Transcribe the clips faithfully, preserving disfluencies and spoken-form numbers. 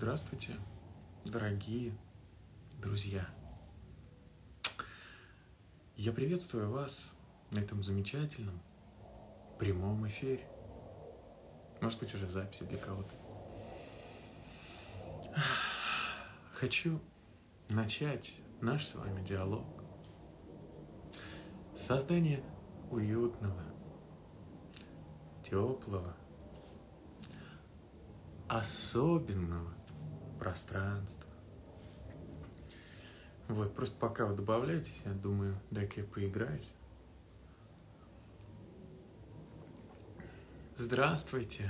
Здравствуйте, дорогие друзья. Я приветствую вас на этом замечательном прямом эфире. Может быть, уже в записи для кого-то. Хочу начать наш с вами диалог. Создание уютного, теплого, особенного пространства. Вот, просто пока вы добавляетесь, я думаю, дай-ка я поиграюсь. Здравствуйте.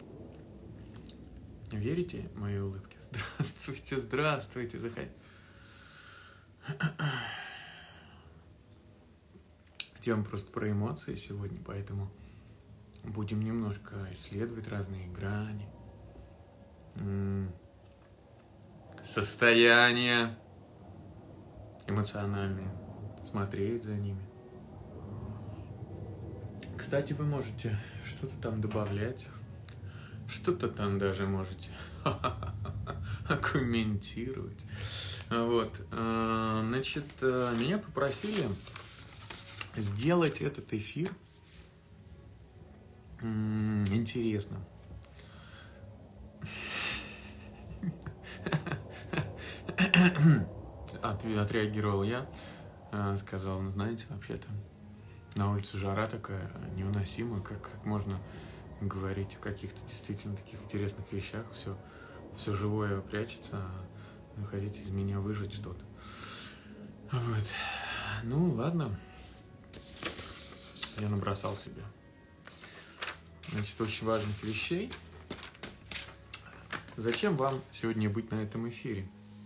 Верите в мои улыбки? Здравствуйте, здравствуйте, заходите. Тема просто про эмоции сегодня, поэтому будем немножко исследовать разные грани, состояния эмоциональные, смотреть за ними. Кстати, вы можете что-то там добавлять, что-то там даже можете комментировать. Вот. Значит, меня попросили сделать этот эфир интересным. Отреагировал я, сказал, ну знаете, вообще-то на улице жара такая невыносимая, как, как можно говорить о каких-то действительно таких интересных вещах, все, все живое прячется, а вы хотите из меня выжать что-то. Вот. Ну, ладно. Я набросал себе. Значит, очень важных вещей. Зачем вам сегодня быть на этом эфире?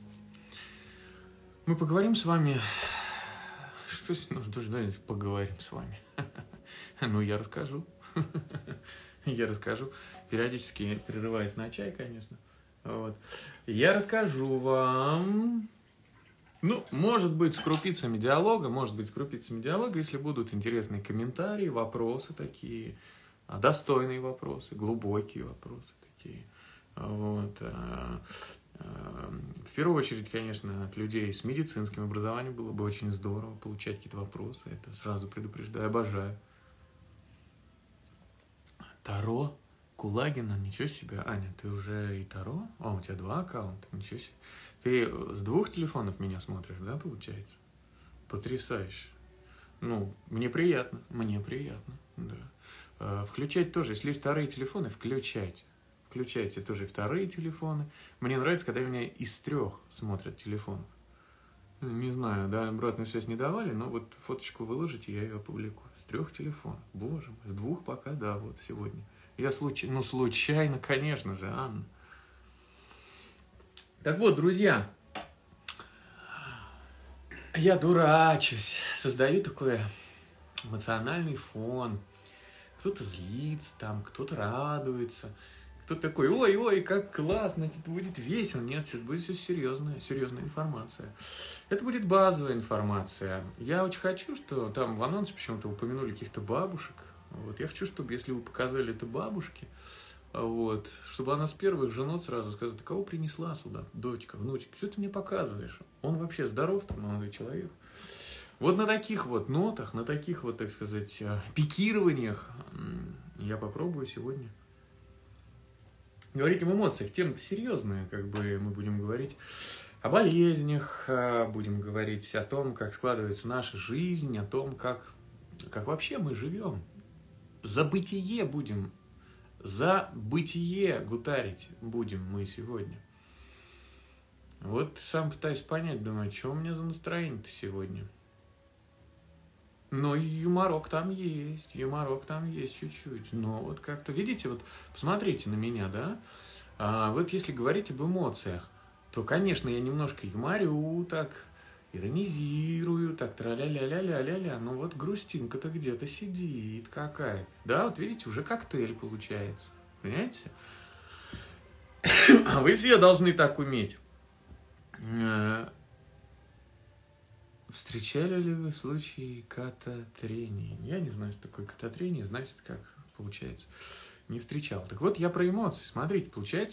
Мы поговорим с вами... Что нужно поговорим с вами? Ну, я расскажу. Я расскажу. Периодически прерываясь на чай, конечно. Вот. Я расскажу вам... Ну, может быть, с крупицами диалога, может быть, с крупицами диалога, если будут интересные комментарии, вопросы такие, достойные вопросы, глубокие вопросы такие. Вот. В первую очередь, конечно, от людей с медицинским образованием было бы очень здорово получать какие-то вопросы. Это сразу предупреждаю, обожаю. Таро Кулагина, ничего себе. Аня, ты уже и Таро? А, у тебя два аккаунта, ничего себе. Ты с двух телефонов меня смотришь, да, получается? Потрясающе. Ну, мне приятно, мне приятно, да. Включать тоже, если есть вторые телефоны, включайте. Включайте тоже вторые телефоны. Мне нравится, когда меня из трех смотрят телефонов. Не знаю, да, обратную связь не давали, но вот фоточку выложите, я ее опубликую. С трех телефонов. Боже мой, с двух пока, да, вот сегодня. Я случайно, ну случайно, конечно же, Анна. Так вот, друзья, я дурачусь, создаю такой эмоциональный фон. Кто-то злится там, кто-то радуется. Кто такой, ой-ой, как классно, это будет весело. Нет, это будет все серьезная, серьезная информация. Это будет базовая информация. Я очень хочу, что там в анонсе почему-то упомянули каких-то бабушек. Вот. Я хочу, чтобы, если вы показали это бабушке, вот, чтобы она с первых женот сразу сказала, ты кого принесла сюда, дочка, внучка, что ты мне показываешь? Он вообще здоров-то, молодой человек. Вот на таких вот нотах, на таких вот, так сказать, пикированиях я попробую сегодня говорить об эмоциях. Тема-то серьезная, как бы мы будем говорить о болезнях, будем говорить о том, как складывается наша жизнь, о том, как, как вообще мы живем. За бытие будем, за бытие гутарить будем мы сегодня. Вот сам пытаюсь понять, думаю, что у меня за настроение-то сегодня. Но юморок там есть, юморок там есть чуть-чуть. Но вот как-то, видите, вот посмотрите на меня, да? А вот если говорить об эмоциях, то, конечно, я немножко юморю, так, иронизирую, так, тра-ля-ля-ля-ля-ля-ля. Но вот грустинка-то где-то сидит какая-то. Да, вот видите, уже коктейль получается. Понимаете? А вы все должны так уметь. Встречали ли вы случаи кататрения? Я не знаю, что такое кататрения, значит, как получается, не встречал. Так вот, я про эмоции. Смотрите, получается,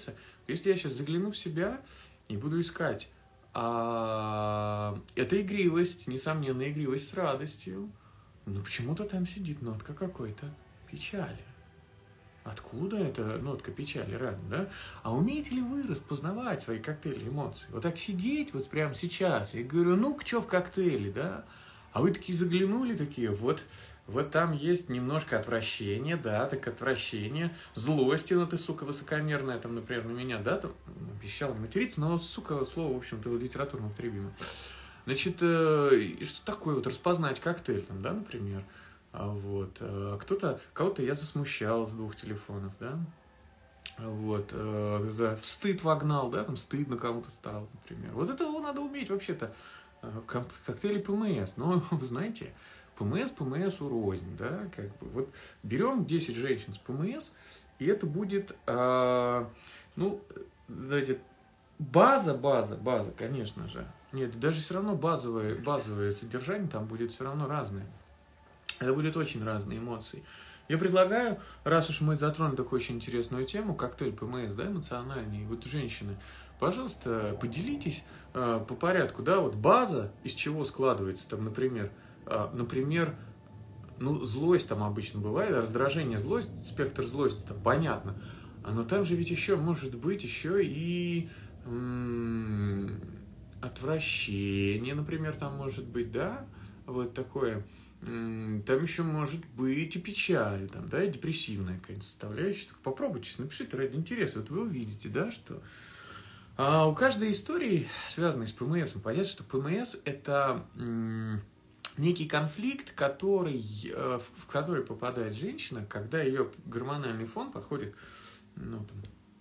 Если я сейчас загляну в себя и буду искать, а, это игривость, несомненно, игривость с радостью, но почему-то там сидит нотка какой-то печали. Откуда эта нотка печали рядом, да? А умеете ли вы распознавать свои коктейли эмоций? Вот так сидеть вот прямо сейчас, и говорю, ну-ка, что в коктейле, да? А вы такие заглянули, такие, вот, вот там есть немножко отвращения, да, так отвращение, злости, ну ты, сука, высокомерная, там, например, на меня, да, там, обещал не материться, но, сука, слово, в общем-то, литературно употребимо. Значит, э, что такое вот распознать коктейль, там, да, например? Вот. Кто-то, кого-то я засмущал с двух телефонов, да, вот, да, в стыд вогнал, да, там стыдно кому-то стало, например. Вот это надо уметь вообще-то, коктейли ПМС, но, вы знаете, ПМС ПМС урознь, да, как бы, вот берем десять женщин с ПМС, и это будет, а, ну, давайте, база, база, база, конечно же, нет, даже все равно базовое, базовое содержание там будет все равно разное. Это будут очень разные эмоции. Я предлагаю, раз уж мы затронули такую очень интересную тему, коктейль ПМС, да, эмоциональный, вот женщины, пожалуйста, поделитесь э, по порядку, да, вот база, из чего складывается, там, например, э, например, ну, злость там обычно бывает, раздражение, злость, спектр злости, там, понятно, но там же ведь еще может быть еще и м- отвращение, например, там может быть, да, вот такое. Там еще может быть и печаль, там, да, и депрессивная какая-нибудь составляющая. Так попробуйте, напишите ради интереса. Вот вы увидите, да, что а у каждой истории, связанной с ПМС, понятно, что ПМС – это м, некий конфликт, который, в который попадает женщина, когда ее гормональный фон подходит, ну, там,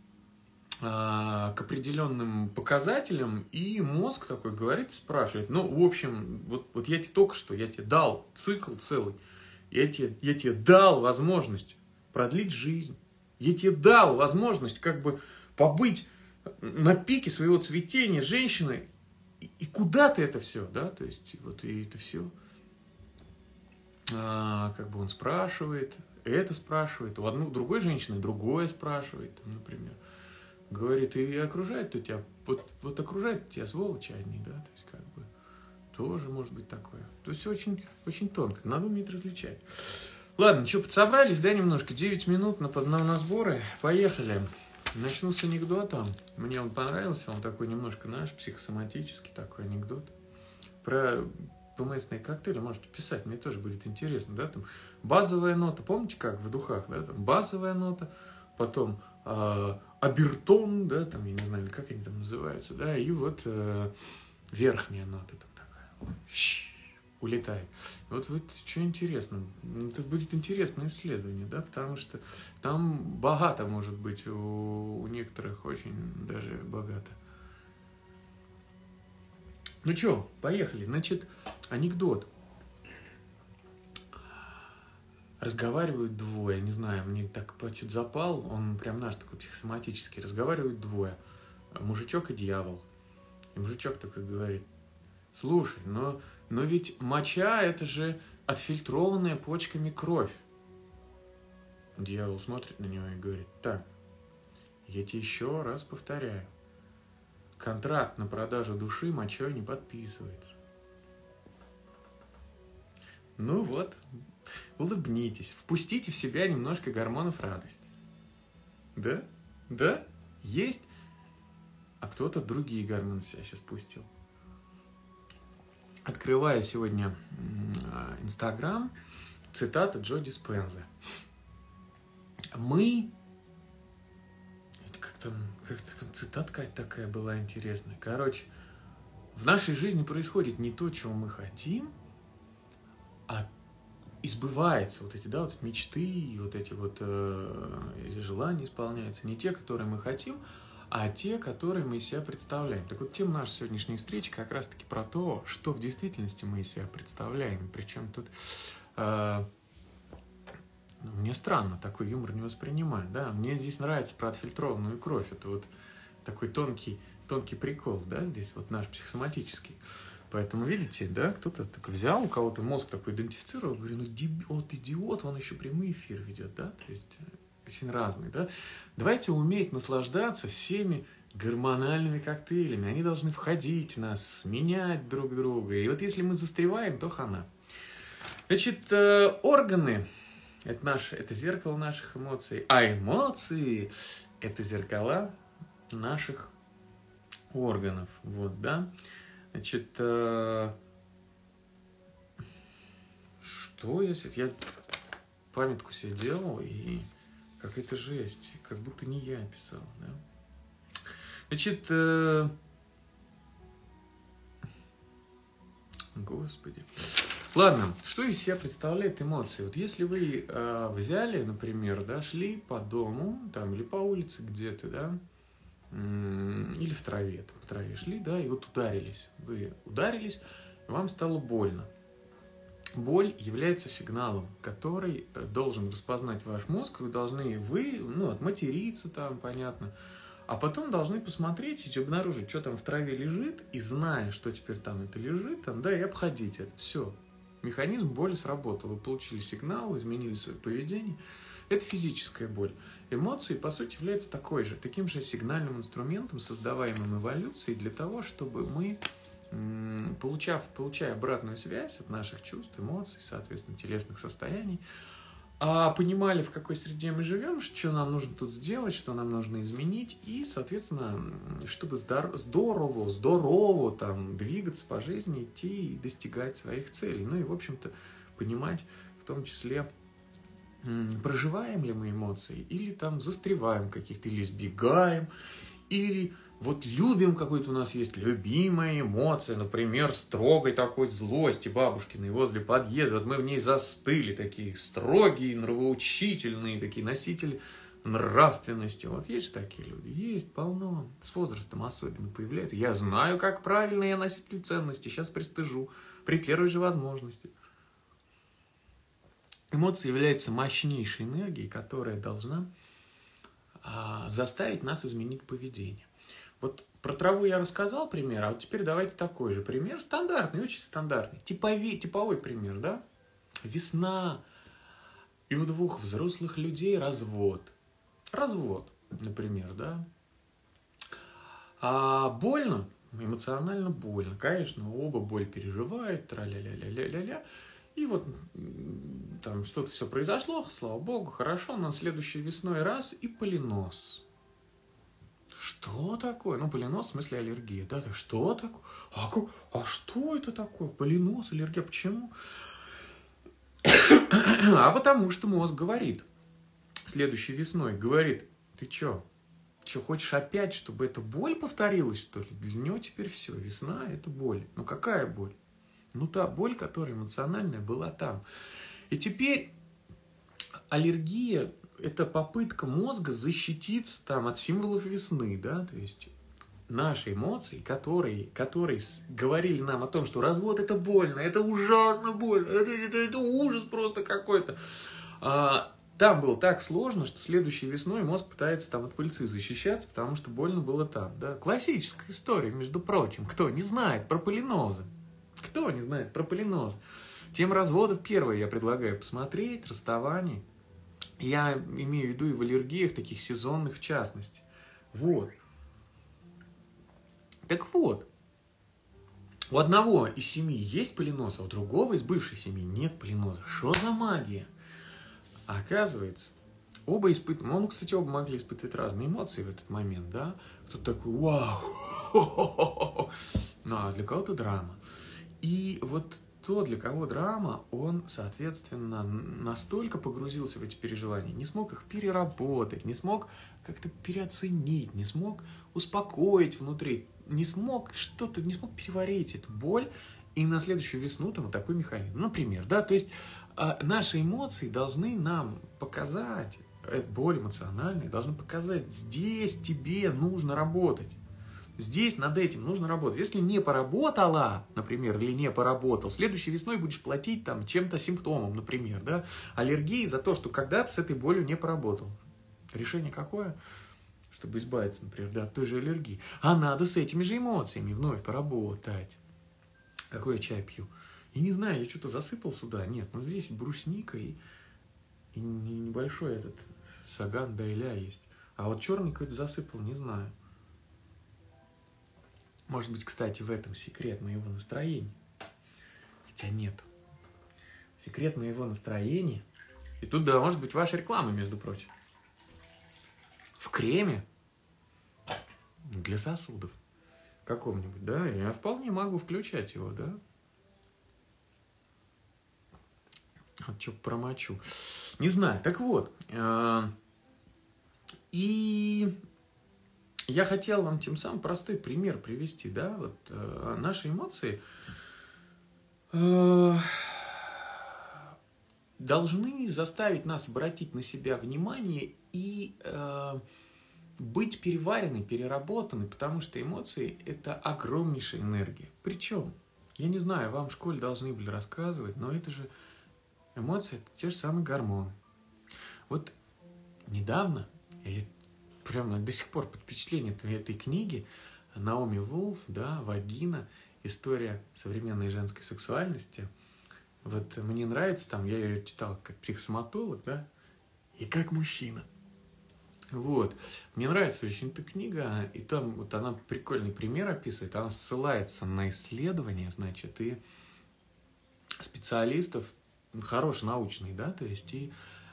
к определенным показателям, и мозг такой говорит, спрашивает, ну, в общем, вот, вот я тебе только что, я тебе дал цикл целый, я тебе, я тебе дал возможность продлить жизнь, я тебе дал возможность как бы побыть на пике своего цветения женщиной, и, и куда ты это все, да, то есть, вот, и это все, а, как бы он спрашивает, это спрашивает, у одной, у другой женщины другое спрашивает, там, например. Говорит, и окружает тебя, вот, вот окружает тебя сволочи одни, да, то есть как бы тоже может быть такое. То есть очень, очень тонко, надо уметь различать. Ладно, что, подсобрались, да, немножко, девять минут на, на, на сборы, поехали. Начну с анекдота, мне он понравился, он такой немножко наш, психосоматический такой анекдот. Про ПМСные коктейли можете писать, мне тоже будет интересно, да, там базовая нота, помните как в духах, да, там базовая нота, потом э, обертон, да, там, я не знаю, как они там называются, да, и вот э, верхняя нота там такая, улетает. Вот, вот что интересно, это будет интересное исследование, да, потому что там богато может быть, у, у некоторых очень даже богато. Ну что, поехали, значит, анекдот. Разговаривают двое, не знаю, мне так что-то запал, он прям наш такой психосоматический. Разговаривают двое, мужичок и дьявол. И мужичок такой говорит, слушай, но, но ведь моча это же отфильтрованная почками кровь. Дьявол смотрит на него и говорит, так, я тебе еще раз повторяю, контракт на продажу души мочой не подписывается. Ну вот, улыбнитесь, впустите в себя немножко гормонов радости. Да? Да? Есть? А кто-то другие гормоны в себя сейчас пустил. Открываю сегодня Инстаграм, цитата Джо Диспенза. Мы... Как-то, как-то цитатка такая была интересная. Короче, в нашей жизни происходит не то, чего мы хотим, а избывается вот эти, да, вот мечты, вот эти вот э, эти желания исполняются. Не те, которые мы хотим, а те, которые мы из себя представляем. Так вот, тема нашей сегодняшней встречи как раз-таки про то, что в действительности мы из себя представляем. Причем тут э, ну, мне странно, такой юмор не воспринимаю. Да? Мне здесь нравится про отфильтрованную кровь. Это вот такой тонкий, тонкий прикол, да, здесь вот наш психосоматический. Поэтому, видите, да, кто-то так взял, у кого-то мозг такой идентифицировал, говорю, ну, деб... вот идиот, он еще прямой эфир ведет, да, то есть очень разные, да? Давайте уметь наслаждаться всеми гормональными коктейлями. Они должны входить в нас, сменять друг друга. И вот если мы застреваем, то хана. Значит, органы – это, наш, это зеркало наших эмоций, а эмоции – это зеркала наших органов. Вот, да? Значит, что я себе... Я памятку себе делал, и какая-то жесть, как будто не я писал, да? Значит, э... господи. Ладно, что из себя представляют эмоции? Вот если вы э, взяли, например, да, шли по дому, там, или по улице где-то, да, или в траве, там, по траве шли, да, и вот ударились. Вы ударились, вам стало больно. Боль является сигналом, который должен распознать ваш мозг. Вы должны, вы, ну, отматериться там, понятно, а потом должны посмотреть и обнаружить, что там в траве лежит, и зная, что теперь там это лежит, там, да, и обходить это. Все. Механизм боли сработал. Вы получили сигнал, изменили свое поведение. Это физическая боль. Эмоции, по сути, являются такой же, таким же сигнальным инструментом, создаваемым эволюцией для того, чтобы мы, получав, получая обратную связь от наших чувств, эмоций, соответственно, телесных состояний, понимали, в какой среде мы живем, что нам нужно тут сделать, что нам нужно изменить, и, соответственно, чтобы здорово, здорово там, двигаться по жизни, идти и достигать своих целей. Ну и, в общем-то, понимать в том числе, проживаем ли мы эмоции, или там застреваем каких-то, или избегаем, или вот любим, какой-то у нас есть любимая эмоция, например, строгой такой злости бабушкиной возле подъезда. Вот мы в ней застыли, такие строгие, нравоучительные, такие носители нравственности. Вот есть же такие люди, есть, полно. С возрастом особенно появляются. Я знаю, как правильно, я носитель ценностей, сейчас пристыжу, при первой же возможности. Эмоция является мощнейшей энергией, которая должна а, заставить нас изменить поведение. Вот про траву я рассказал пример, а вот теперь давайте такой же пример, стандартный, очень стандартный, типовой, типовой пример, да? Весна, и у двух взрослых людей развод. Развод, например, да? А больно, эмоционально больно, конечно, оба боль переживают, тра-ля-ля-ля-ля-ля-ля. И вот там что-то все произошло, слава богу, хорошо, но следующей весной раз и поленос. Что такое? Ну, поленос, в смысле аллергия, да? Что такое? А, как? А что это такое? Поленос, аллергия, почему? А потому что мозг говорит, следующей весной, говорит, ты чё? Чё, хочешь опять, чтобы эта боль повторилась, что ли? Для него теперь все, весна – это боль. Ну, какая боль? Ну, та боль, которая эмоциональная была там. И теперь аллергия – это попытка мозга защититься там от символов весны, да, то есть наши эмоции, которые, которые говорили нам о том, что развод – это больно, это ужасно больно, это, это, это ужас просто какой-то. А, там было так сложно, что следующей весной мозг пытается там от пыльцы защищаться, потому что больно было там, да. Классическая история, между прочим. Кто не знает про поленозы? Кто не знает про поленозы? Тем разводов первое я предлагаю посмотреть, расставаний. Я имею в виду и в аллергиях, таких сезонных в частности. Вот. Так вот, у одного из семьи есть поленоз, а у другого из бывшей семьи нет поленоза. Что за магия? А оказывается, оба испытывали, ну, кстати, оба могли испытывать разные эмоции в этот момент, да? Кто-то такой, вау, ну, а для кого-то драма. И вот то, для кого драма, он, соответственно, настолько погрузился в эти переживания, не смог их переработать, не смог как-то переоценить, не смог успокоить внутри, не смог что-то, не смог переварить эту боль, и на следующую весну там вот такой механизм. Например, да, то есть э, наши эмоции должны нам показать, э, боль эмоциональная, должны показать, здесь тебе нужно работать. Здесь над этим нужно работать. Если не поработала, например, или не поработал, следующей весной будешь платить там чем-то симптомом, например, да, аллергией за то, что когда-то с этой болью не поработал. Решение какое? Чтобы избавиться, например, да, от той же аллергии. А надо с этими же эмоциями вновь поработать. Какой я чай пью? И не знаю, я что-то засыпал сюда. Нет, ну здесь брусника и, и небольшой этот Саган Байля есть. А вот черный какой-то засыпал, не знаю. Может быть, кстати, в этом секрет моего настроения. Хотя нет. Секрет моего настроения. И тут, да, может быть, ваша реклама, между прочим. В креме для сосудов. Каком-нибудь, да? Я вполне могу включать его, да? Вот что промочу. Не знаю. Так вот. И я хотел вам тем самым простой пример привести, да? Вот наши эмоции должны заставить нас обратить на себя внимание и быть переварены, переработаны, потому что эмоции – это огромнейшая энергия. Причем, я не знаю, вам в школе должны были рассказывать, но это же эмоции – это те же самые гормоны. Вот недавно, я прямо до сих пор под впечатлением этой книги, Наоми Вулф, да, «Вагина. История современной женской сексуальности». Вот мне нравится, там, я ее читал как психосоматолог, да, и как мужчина. Вот. Мне нравится очень эта книга, и там вот она прикольный пример описывает, она ссылается на исследования, значит, и специалистов, хороший научный, да, то есть, и,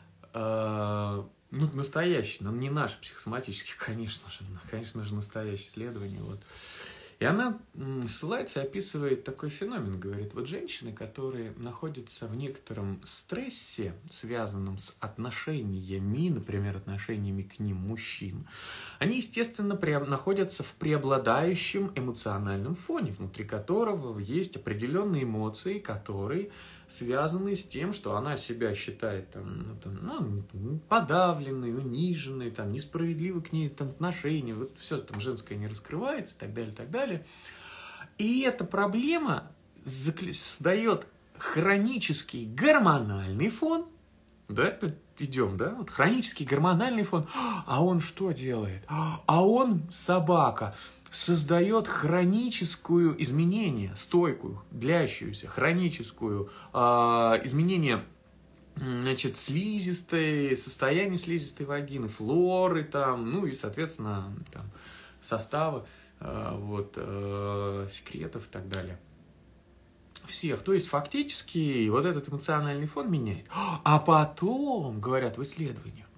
э, ну, настоящий, но не наши психосоматические, конечно же, конечно же, настоящие исследования, вот. И она ссылается и описывает такой феномен, говорит, вот женщины, которые находятся в некотором стрессе, связанном с отношениями, например, отношениями к ним мужчин, они, естественно, находятся в преобладающем эмоциональном фоне, внутри которого есть определенные эмоции, которые связаны с тем, что она себя считает там, ну, там, ну, подавленной, униженной, там, несправедливо к ней там, отношения, вот все там женское не раскрывается и так далее, и так далее. И эта проблема создает хронический гормональный фон, да, идем, да, вот хронический гормональный фон, а он что делает? А он, собака, создает хроническую изменение, стойкую, длящуюся, хроническую э, изменение, значит, слизистой, состояние слизистой вагины, флоры там, ну и, соответственно, там, состава, э, вот, э, секретов и так далее. Всех. То есть, фактически, вот этот эмоциональный фон меняет. А потом, говорят в исследованиях,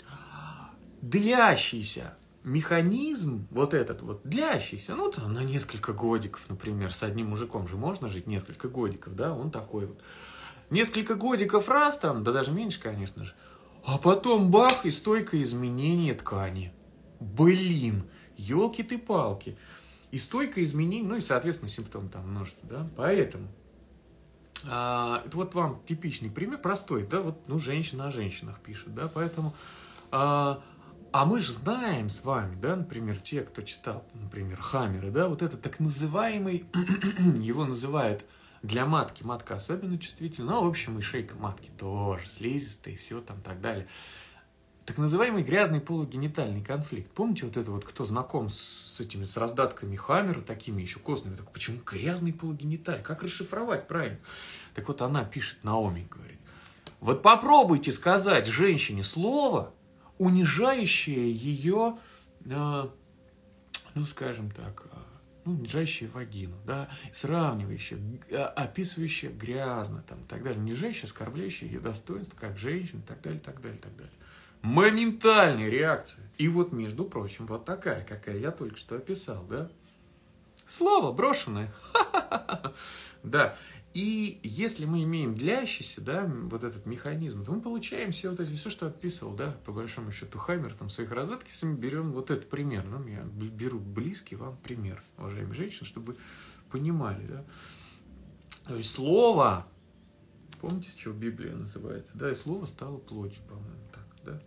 длящийся механизм, вот этот вот, длящийся, ну, там, на несколько годиков, например, с одним мужиком же можно жить несколько годиков, да, он такой вот. Несколько годиков раз там, да даже меньше, конечно же, а потом бах, и стойкое изменение ткани. Блин, елки ты палки. И стойкое изменение, ну и, соответственно, симптом там множество, да, поэтому, а, это вот вам типичный пример, простой, да, вот, ну, женщина о женщинах пишет, да, поэтому, а, а мы же знаем с вами, да, например, те, кто читал, например, Хаммеры, да, вот это так называемый, его называют для матки, матка особенно чувствительна, ну, в общем, и шейка матки тоже, слизистая, и все там так далее. Так называемый грязный полугенитальный конфликт. Помните вот это вот, кто знаком с этими, с раздатками Хаммера, такими еще костными, так почему грязный полугениталь? Как расшифровать правильно? Так вот она пишет, Наоми говорит, вот попробуйте сказать женщине слово, унижающее ее, э, ну, скажем так, э, ну, унижающее вагину, да, сравнивающее, описывающее грязно, там, и так далее, унижающее, оскорбляющее ее достоинство, как женщина, и так далее, так далее, так далее. Моментальная реакция. И вот, между прочим, вот такая, какая я только что описал, да? Слово брошенное. Да. И если мы имеем длящийся, да, вот этот механизм, то мы получаем все вот эти, все, что описывал, да, по большому счету Хаммер, там, в своих раздатках, если мы берем вот этот пример, ну, я беру близкий вам пример, уважаемые женщины, чтобы понимали, да. То есть слово, помните, с чего Библия называется, да, и слово стало плотью, по-моему, так, да.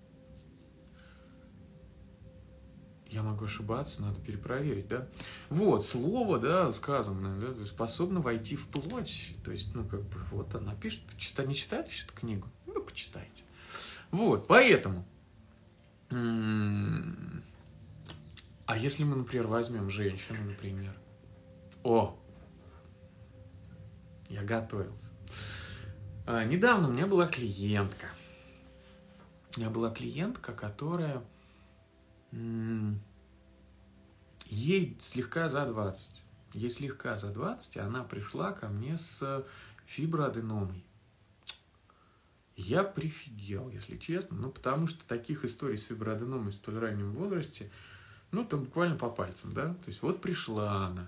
Я могу ошибаться, надо перепроверить, да. Вот, слово, да, сказанное, да, способно войти в плоть. То есть, ну, как бы, вот она пишет. Читали, не читали еще эту книгу? Ну, почитайте. Вот, поэтому. А если мы, например, возьмем женщину, например. О! Я готовился. А, недавно у меня была клиентка. У меня была клиентка, которая... Ей слегка за двадцать. Ей слегка за двадцать, и она пришла ко мне с фиброаденомой. Я прифигел, если честно, ну, потому что таких историй с фиброаденомой в столь раннем возрасте, ну, там буквально по пальцам, да, то есть вот пришла она,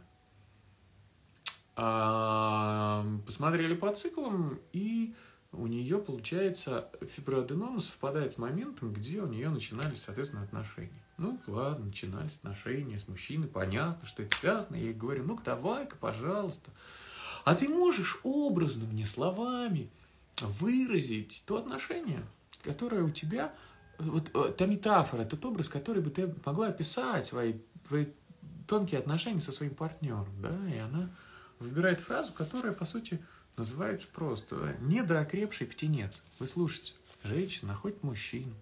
а, посмотрели по циклам, и у нее, получается, фиброаденома совпадает с моментом, где у нее начинались, соответственно, отношения. Ну, ладно, начинались отношения с мужчиной, понятно, что это связано, я ей говорю, ну-ка, давай-ка, пожалуйста, а ты можешь образно мне словами выразить то отношение, которое у тебя, вот та метафора, тот образ, который бы ты могла описать свои, свои тонкие отношения со своим партнером, да, и она выбирает фразу, которая, по сути, называется просто «недоокрепший птенец». Вы слушайте, женщина находит мужчину,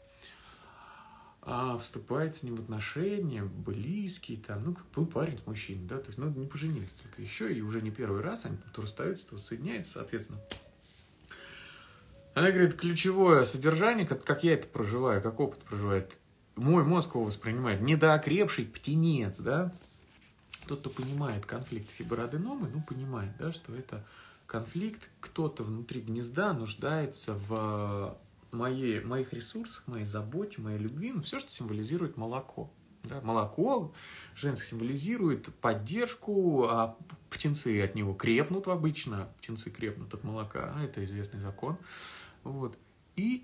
а вступает с ним в отношения, близкие, там, ну, как был парень с мужчиной, да, то есть, ну, не поженились только еще, и уже не первый раз они то расстаются, то соединяются, соответственно. Она говорит, ключевое содержание, как, как я это проживаю, как опыт проживает, мой мозг его воспринимает, недоокрепший птенец, да. Тот, кто понимает конфликт фиброаденомы, ну, понимает, да, что это конфликт, кто-то внутри гнезда нуждается в моей, моих ресурсах, моей заботе, моей любви, ну, все, что символизирует молоко. Да, молоко женское символизирует поддержку, а птенцы от него крепнут обычно, птенцы крепнут от молока, это известный закон. Вот. И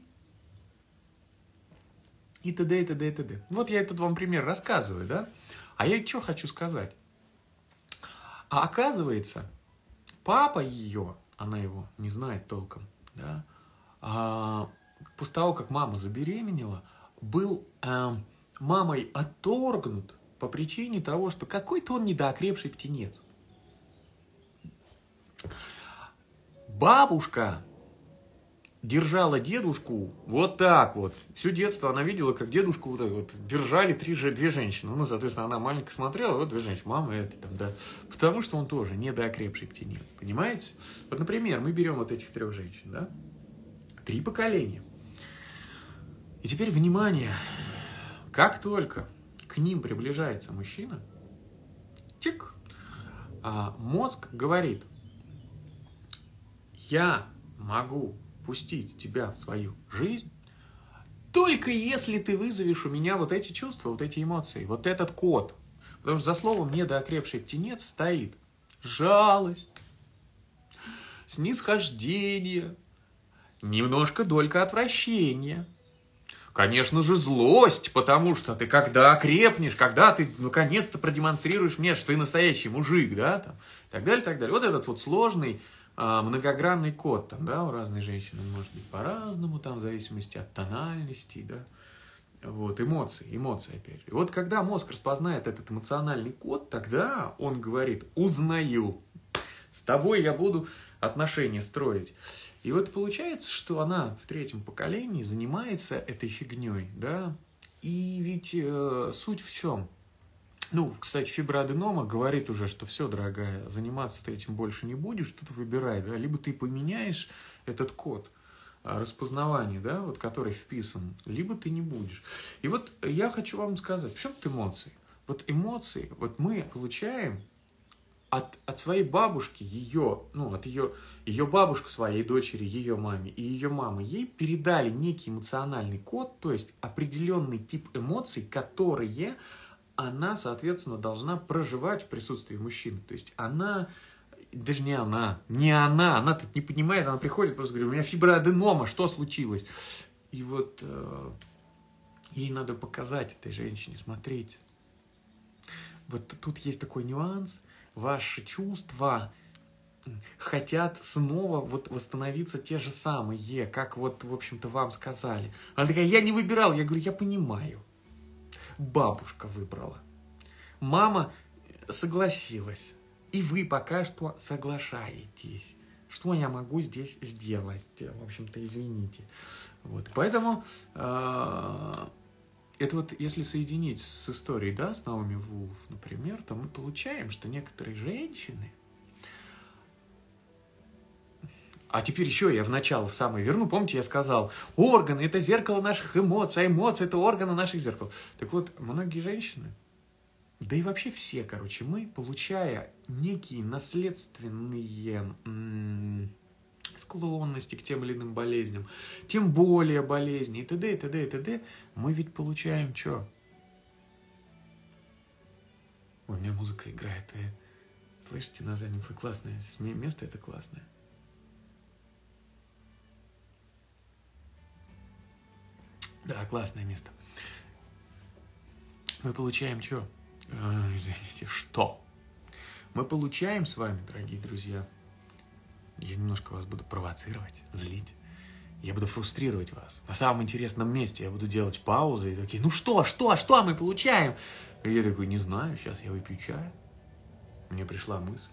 и т.д. и т.д. и т.д. Вот я этот вам пример рассказываю, да? А я что хочу сказать? А оказывается, папа ее, она его не знает толком, да, а, после того, как мама забеременела, был а, мамой отторгнут по причине того, что какой-то он недоокрепший птенец. Бабушка держала дедушку вот так вот. Все детство она видела, как дедушку вот так вот держали три, две женщины. Ну, соответственно, она маленько смотрела, вот две женщины, мама и это там, да. Потому что он тоже недоокрепший птенец, понимаете? Вот, например, мы берем вот этих трех женщин, да? Три поколения. И теперь, внимание, как только к ним приближается мужчина, чик, а мозг говорит, я могу пустить тебя в свою жизнь, только если ты вызовешь у меня вот эти чувства, вот эти эмоции, вот этот код. Потому что за словом «недоокрепший птенец» стоит жалость, снисхождение, немножко долька отвращения. Конечно же, злость, потому что ты когда окрепнешь, когда ты наконец-то продемонстрируешь мне, что ты настоящий мужик, да, там, и так далее, так далее. Вот этот вот сложный, многогранный код, там, да, у разной женщины может быть по-разному, там, в зависимости от тональности, да, вот, эмоции, эмоции, опять же. И вот когда мозг распознает этот эмоциональный код, тогда он говорит, узнаю, с тобой я буду отношения строить. И вот получается, что она в третьем поколении занимается этой фигней, да, и ведь э, суть в чем? Ну, кстати, фиброаденома говорит уже, что все, дорогая, заниматься ты этим больше не будешь, тут выбирай, да, либо ты поменяешь этот код распознавания, да, вот, который вписан, либо ты не будешь. И вот я хочу вам сказать, в чем тут эмоции? Вот эмоции, вот мы получаем от, от своей бабушки, ее, ну, от ее, ее бабушку своей дочери, ее маме, и ее мамы ей передали некий эмоциональный код, то есть определенный тип эмоций, которые она, соответственно, должна проживать в присутствии мужчины. То есть она, даже не она, не она, она тут не понимает, она приходит, просто говорит, у меня фиброаденома, что случилось? И вот э, ей надо показать этой женщине, смотрите. Вот тут есть такой нюанс, ваши чувства хотят снова вот восстановиться те же самые, как вот, в общем-то, вам сказали. Она такая, я не выбирал, я говорю, я понимаю. Бабушка выбрала. Мама согласилась. И вы пока что соглашаетесь. Что я могу здесь сделать? В общем-то, извините. Вот. Поэтому э, это вот если соединить с историей, да, с Наоми Вулф, например, то мы получаем, что некоторые женщины А теперь еще я в начало в самое верну. Помните, я сказал, органы – это зеркало наших эмоций, а эмоции – это органы наших зеркал. Так вот, многие женщины, да и вообще все, короче, мы, получая некие наследственные м- склонности к тем или иным болезням, тем более болезни и т.д., и т.д., и т.д., мы ведь получаем что? Ой, у меня музыка играет, вы слышите на заднем фоне? Классное место, это классное. Да, классное место. Мы получаем что? Э, извините, что? Мы получаем с вами, дорогие друзья, я немножко вас буду провоцировать, злить, я буду фрустрировать вас. На самом интересном месте я буду делать паузы и такие, ну что, что, что мы получаем? И я такой, не знаю, сейчас я выпью чай. Мне пришла мысль.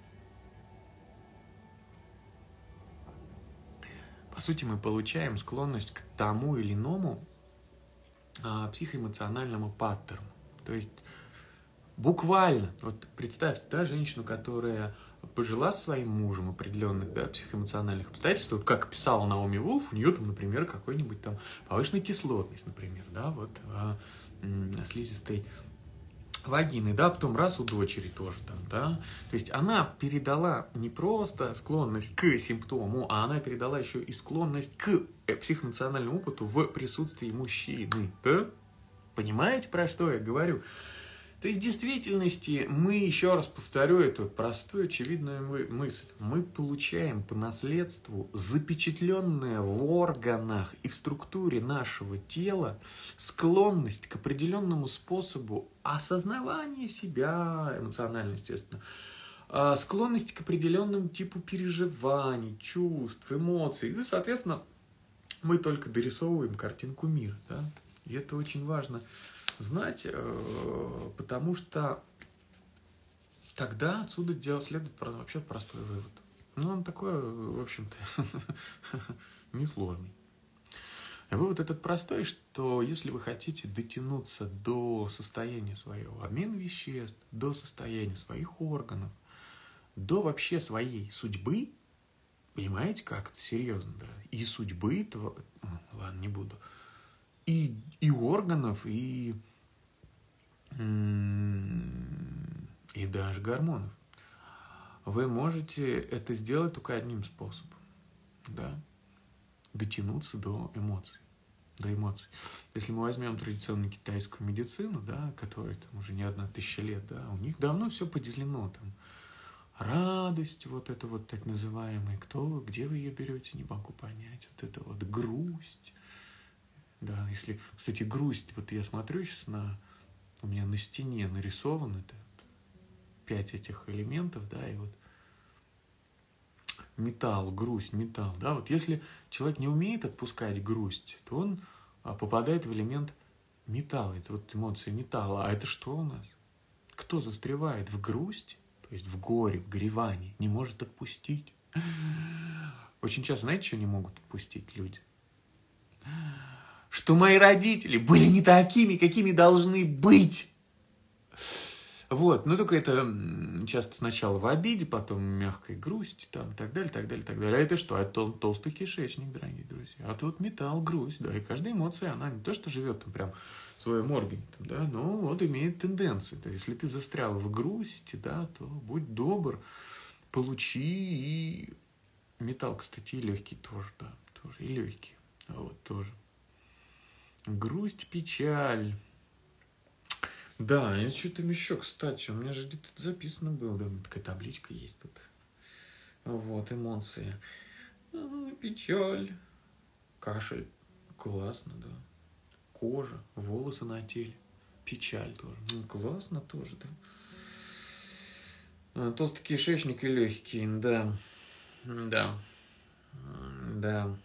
По сути, мы получаем склонность к тому или иному а, психоэмоциональному паттерну. То есть буквально, вот представьте, да, женщину, которая пожила со своим мужем определенных, да, психоэмоциональных обстоятельств, вот как писала Наоми Вулф, у нее там, например, какой-нибудь там повышенная кислотность, например, да, вот а, м, слизистой вагины, да, потом раз у дочери тоже там, да, то есть она передала не просто склонность к симптому, а она передала еще и склонность к психоэмоциональному опыту в присутствии мужчины, да, понимаете, про что я говорю? То есть в действительности мы, еще раз повторю эту простую, очевидную мысль, мы получаем по наследству запечатленное в органах и в структуре нашего тела склонность к определенному способу осознавания себя, эмоционально, естественно, склонность к определенному типу переживаний, чувств, эмоций. И, соответственно, мы только дорисовываем картинку мира. Да? И это очень важно знать, потому что тогда отсюда делать следует вообще простой вывод. Ну, он такой, в общем-то, несложный. Вывод этот простой, что если вы хотите дотянуться до состояния своего обмена веществ, до состояния своих органов, до вообще своей судьбы, понимаете, как это серьезно, да? И судьбы, то, ладно, не буду, и, и органов, и, и даже гормонов. Вы можете это сделать только одним способом, да? Дотянуться до эмоций, до эмоций. Если мы возьмем традиционную китайскую медицину, да, которой там уже не одна тысяча лет, да, у них давно все поделено, там, радость, вот это вот так называемая, кто вы, где вы ее берете, не могу понять, вот это вот грусть. Да, если, кстати, грусть, вот я смотрю сейчас на, у меня на стене нарисовано это, пять этих элементов, да, и вот металл, грусть, металл, да, вот если человек не умеет отпускать грусть, то он попадает в элемент металла, это вот эмоции металла, а это что у нас? Кто застревает в грусти, то есть в горе, в горевании, не может отпустить? Очень часто, знаете, что не могут отпустить люди? Что мои родители были не такими, какими должны быть. Вот, ну только это часто сначала в обиде, потом в мягкой грусти, там, и так далее, так далее, так далее. А это что? Это толстый кишечник, дорогие друзья. А тут металл, грусть, да, и каждая эмоция, она не то, что живет там прям в своем органе, там, да, но вот имеет тенденцию. То есть, если ты застрял в грусти, да, то будь добр, получи и металл, кстати, и легкий тоже, да, тоже, и легкий, а вот тоже. Грусть, печаль. Да, я что-то еще, кстати, у меня же где-то записано было, да, такая табличка есть тут. Вот, эмоции. А, печаль, кашель, классно, да. Кожа, волосы на теле, печаль тоже. Ну, классно тоже, да. А, толстый кишечник и легкие, да. Да. Да.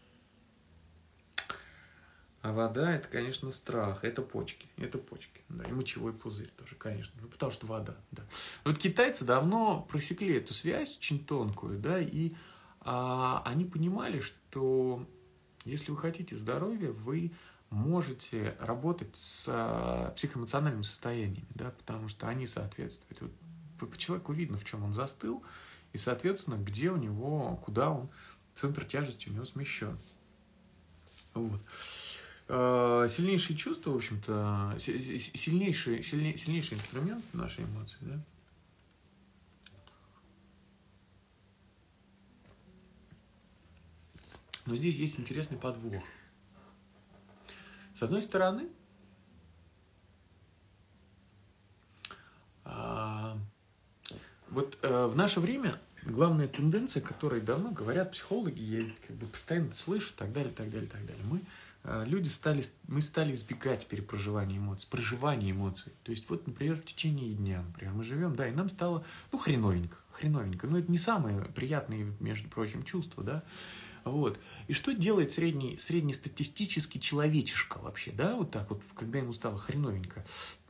А вода – это, конечно, страх, это почки, это почки, да, и мочевой пузырь тоже, конечно, ну, потому что вода, да. Вот китайцы давно просекли эту связь очень тонкую, да, и а, они понимали, что если вы хотите здоровья, вы можете работать с а, психоэмоциональными состояниями, да, потому что они соответствуют. Вот, по человеку видно, в чем он застыл, и, соответственно, где у него, куда он центр тяжести у него смещен. Вот. Сильнейшие чувства, в общем-то, сильнейший, сильнейший инструмент нашей эмоции, да? Но здесь есть интересный подвох. С одной стороны, вот в наше время главная тенденция, о которой давно говорят психологи, я как бы постоянно слышу, так далее, так далее, так далее. Мы, люди стали, мы стали избегать перепроживания эмоций, проживания эмоций. То есть вот, например, в течение дня, например, мы живем, да, и нам стало, ну, хреновенько, хреновенько. Но это не самые приятные, между прочим, чувства, да. Вот. И что делает средний, среднестатистический человечишка вообще, да, вот так вот, когда ему стало хреновенько?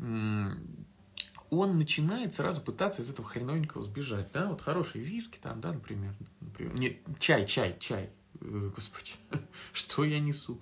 Он начинает сразу пытаться из этого хреновенького сбежать, да, вот хорошие виски там, да, например, например. Нет, чай, чай, чай, господи, что я несу?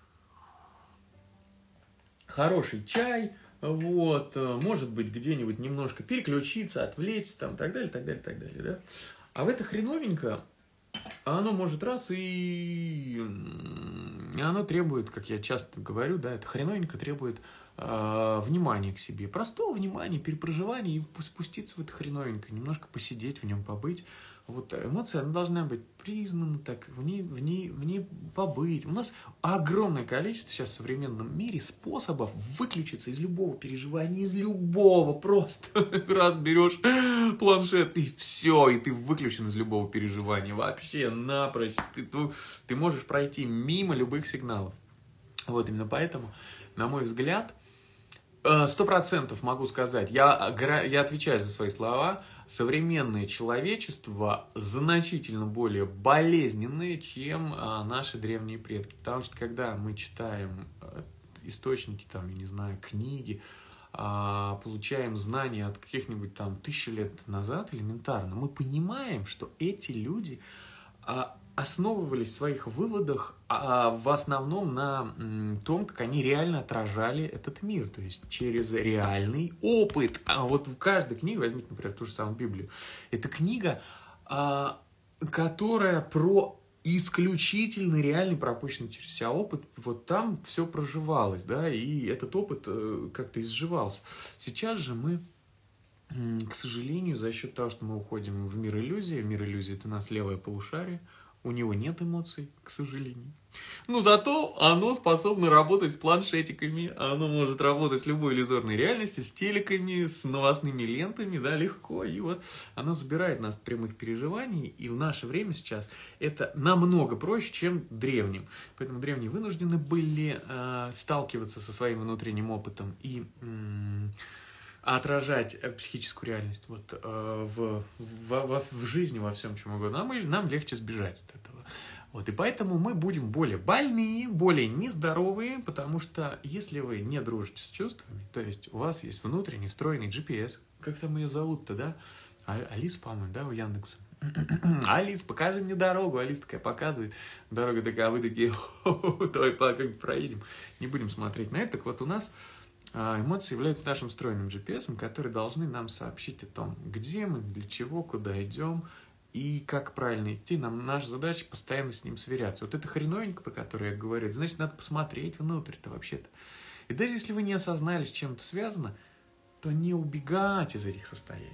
Хороший чай, вот, может быть, где-нибудь немножко переключиться, отвлечься, там, так далее, так далее, так далее, да. А в это хреновенько оно может раз и оно требует, как я часто говорю, да, это хреновенько требует э, внимания к себе, простого внимания, перепроживания и спуститься в это хреновенько, немножко посидеть в нем, побыть. Вот эмоция, она должна быть признана, так, в ней, в ней, в ней побыть. У нас огромное количество сейчас в современном мире способов выключиться из любого переживания, из любого, просто раз берешь планшет и все, и ты выключен из любого переживания, вообще напрочь. Ты, ты, ты можешь пройти мимо любых сигналов. Вот именно поэтому, на мой взгляд, сто процентов могу сказать, я, я отвечаю за свои слова, современное человечество значительно более болезненное, чем а, наши древние предки. Потому что когда мы читаем а, источники, там, я не знаю, книги, а, получаем знания от каких-нибудь там тысячи лет назад элементарно, мы понимаем, что эти люди а, основывались в своих выводах а, в основном на м, том, как они реально отражали этот мир, то есть через реальный опыт. А вот в каждой книге, возьмите, например, ту же самую Библию, это книга, а, которая про исключительно реальный пропущенный через себя опыт, вот там все проживалось, да, и этот опыт э, как-то изживался. Сейчас же мы, к сожалению, за счет того, что мы уходим в мир иллюзии, мир иллюзии — это у нас левое полушарие, у него нет эмоций, к сожалению. Но зато оно способно работать с планшетиками, оно может работать с любой иллюзорной реальностью, с телеками, с новостными лентами, да, легко. И вот оно забирает нас от прямых переживаний, и в наше время сейчас это намного проще, чем древним. Поэтому древние вынуждены были э, сталкиваться со своим внутренним опытом и м- отражать психическую реальность вот, э, в, в, в жизни, во всем чем угодно. Нам, нам легче сбежать от этого. Вот, и поэтому мы будем более больные, более нездоровые, потому что если вы не дружите с чувствами, то есть у вас есть внутренний встроенный джи пи эс, как там ее зовут-то, да? А, Алиса, по-моему, да, у Яндекса. Алис, покажи мне дорогу. Алиса такая показывает. Дорога такая, а вы такие, давай как-нибудь проедем. Не будем смотреть на это. Так вот у нас эмоции являются нашим встроенным джи пи эс, которые должны нам сообщить о том, где мы, для чего, куда идем и как правильно идти. Нам наша задача постоянно с ним сверяться. Вот это хреновенько, про которое я говорю, значит, надо посмотреть внутрь-то вообще-то. И даже если вы не осознали, с чем это связано, то не убегать из этих состояний.